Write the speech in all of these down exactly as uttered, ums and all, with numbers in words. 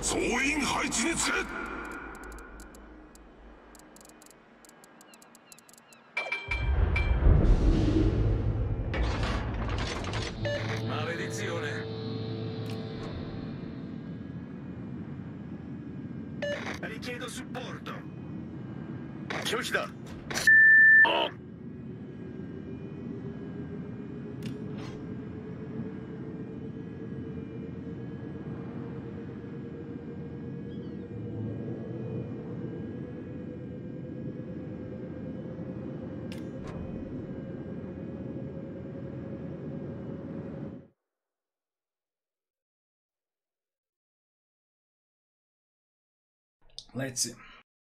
総員配置につけ。 Richiedo supporto. 拒否だ。あ。 Let's see.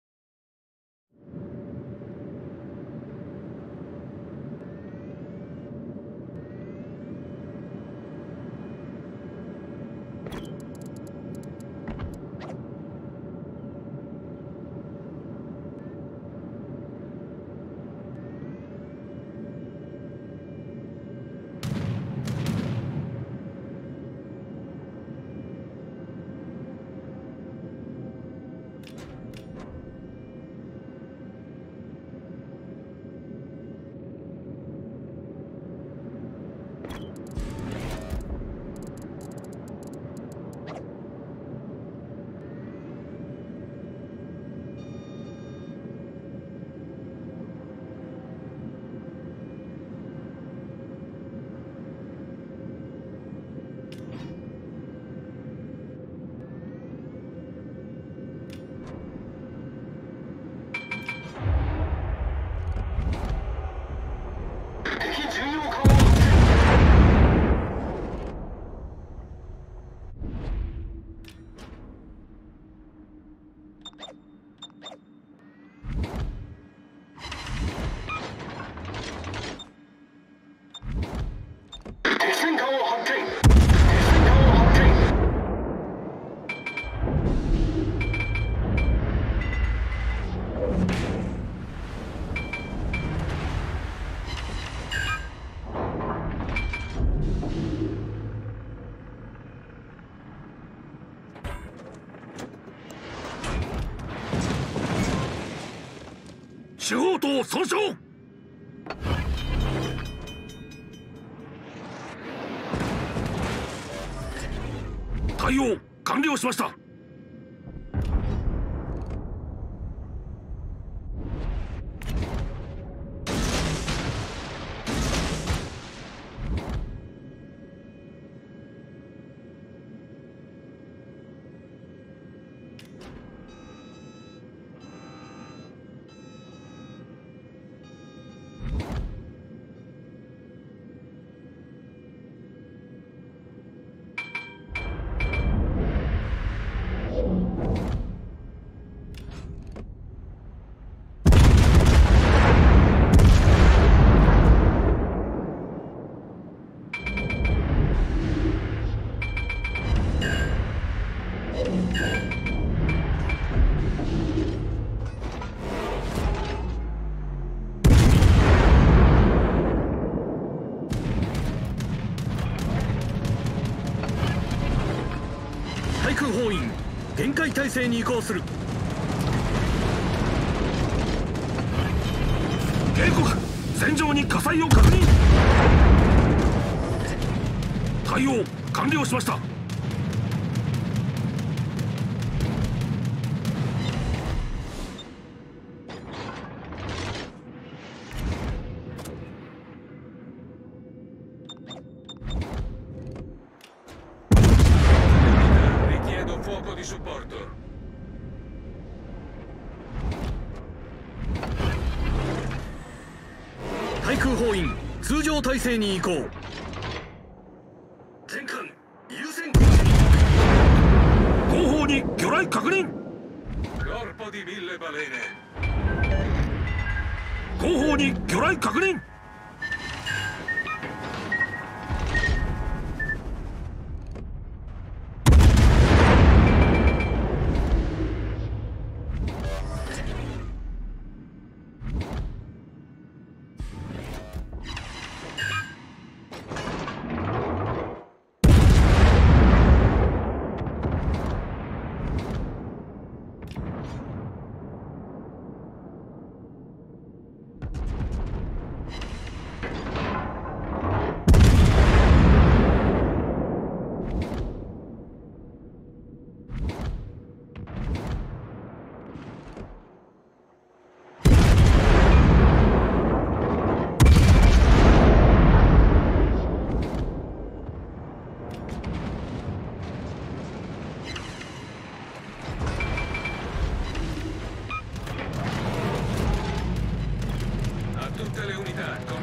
主砲塔損傷。対応完了しました。対空砲員限界態勢に移行する。警告、戦場に火災を確認。対応完了しました。対空砲員通常態勢に移行。全艦優先攻撃。後方に魚雷確認。後方に魚雷確認。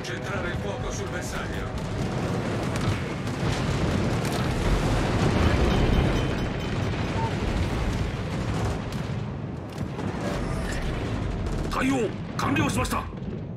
Concentrare il fuoco sul bersaglio.対応完了しました。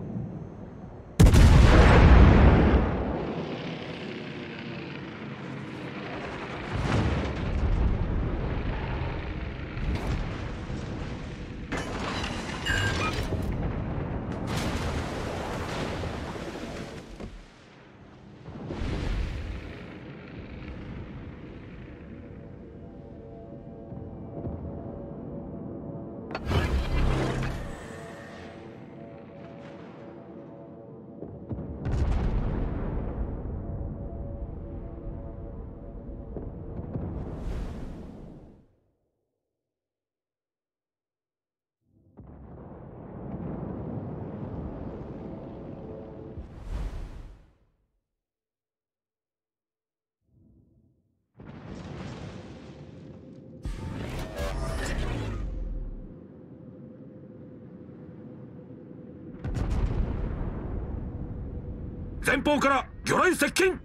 前方から魚雷接近。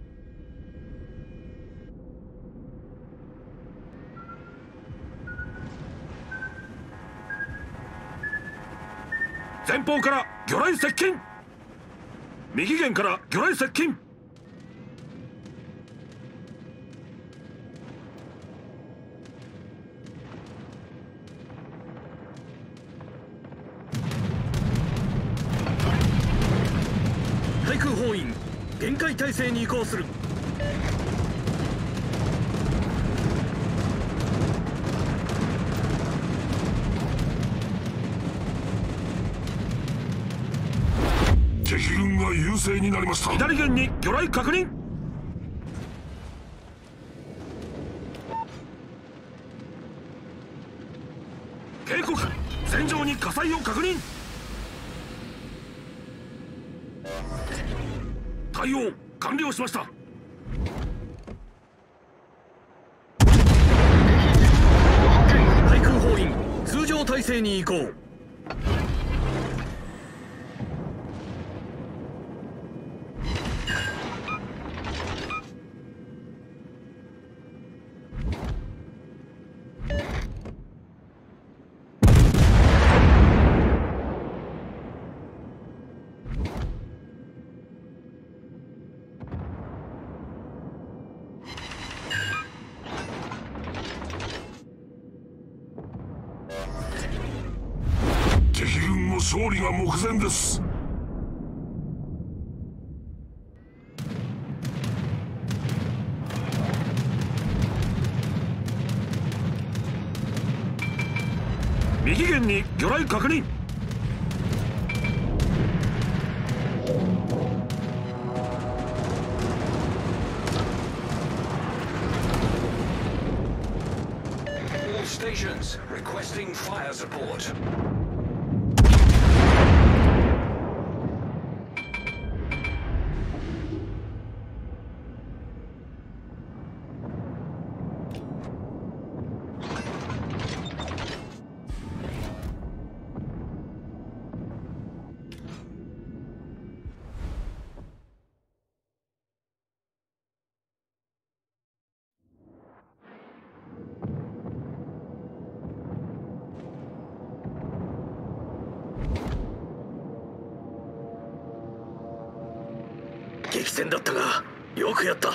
前方から魚雷接近。右舷から魚雷接近。対空砲員限界態勢に移行する。 敵軍が優勢になりました。 左舷に魚雷確認。警告、戦場に火災を確認。対応完了しました。対空砲員通常態勢に移行。 敵軍の勝利が目前です。 右舷に魚雷確認。All stations requesting fire support.激戦だったがよくやった。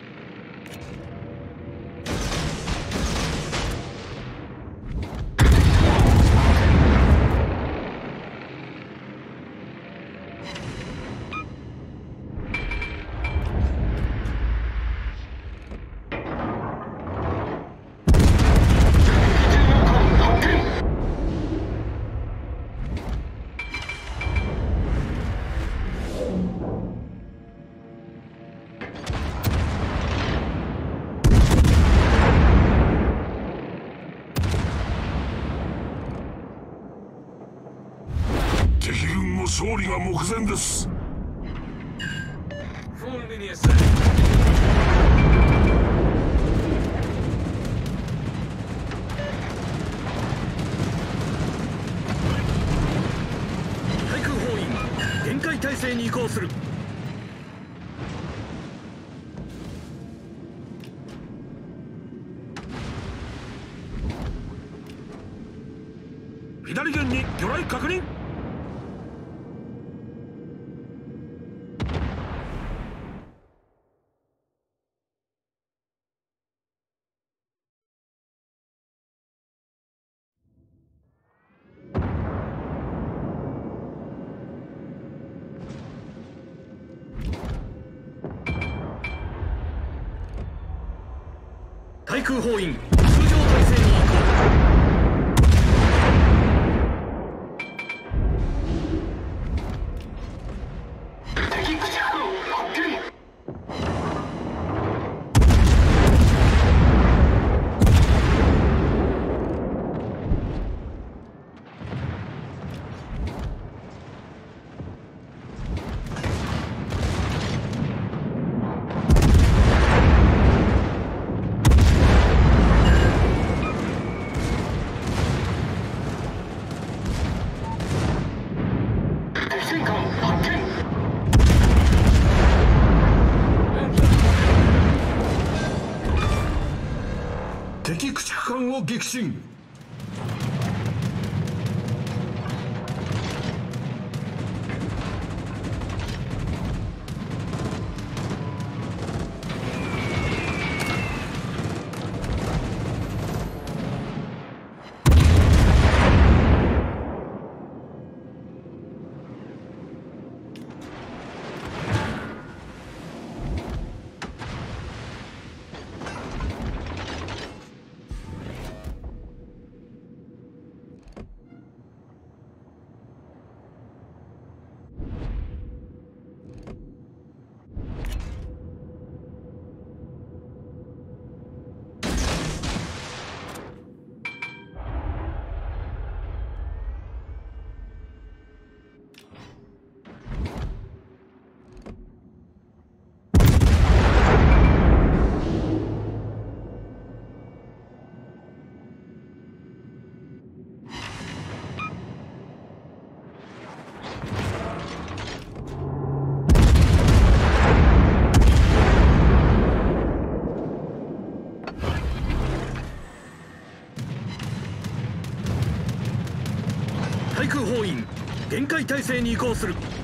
敵軍の勝利が目前です。 対空砲員限界態勢に移行。 行する。左舷に魚雷確認。対空砲員通常態勢に移行。敵駆逐艦発見。 敵駆逐艦を撃沈。対空砲員限界態勢に移行する。